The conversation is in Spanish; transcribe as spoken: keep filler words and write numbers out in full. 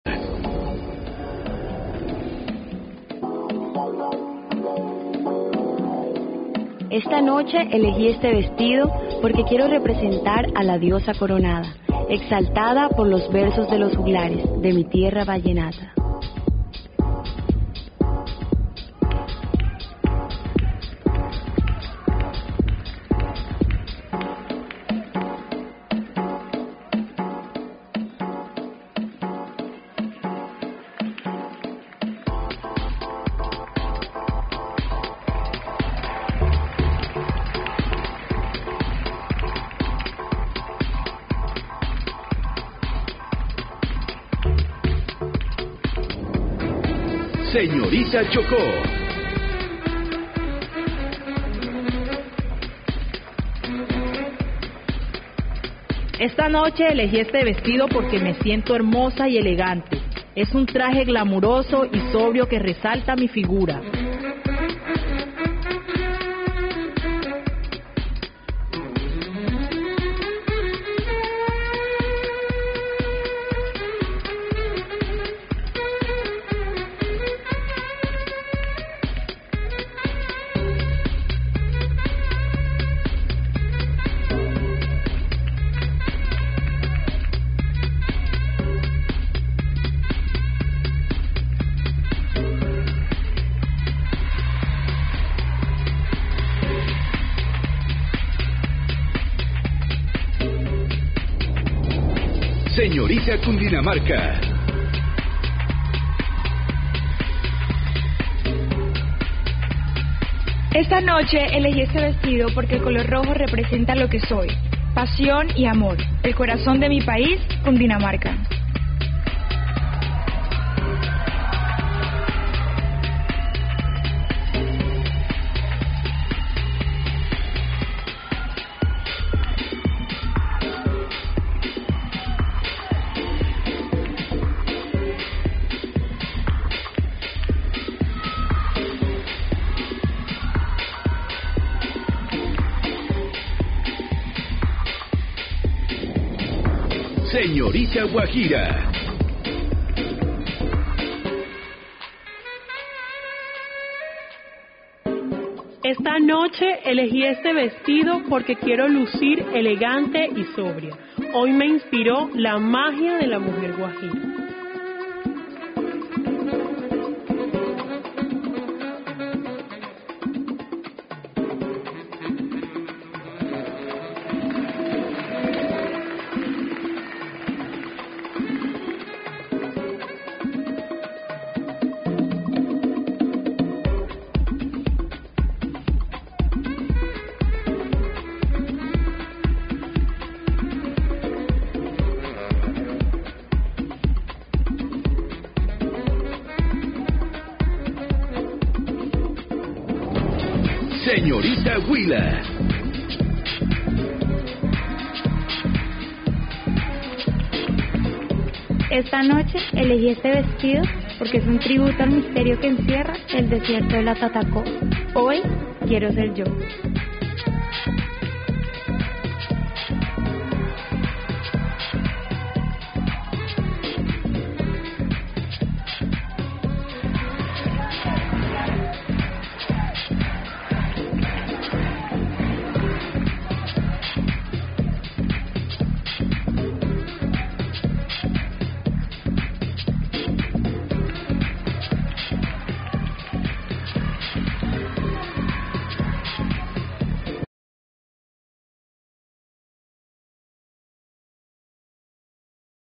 Esta noche elegí este vestido porque quiero representar a la diosa coronada, exaltada por los versos de los juglares de mi tierra vallenata. Señorita Chocó. Esta noche elegí este vestido porque me siento hermosa y elegante. Es un traje glamuroso y sobrio que resalta mi figura. Señorita Cundinamarca. Esta noche elegí este vestido porque el color rojo representa lo que soy, pasión y amor, el corazón de mi país, Cundinamarca. Señorita Guajira. Esta noche elegí este vestido porque quiero lucir elegante y sobria. Hoy me inspiró la magia de la mujer guajira. Señorita Huila. Esta noche elegí este vestido porque es un tributo al misterio que encierra el desierto de la Tatacó. Hoy quiero ser yo.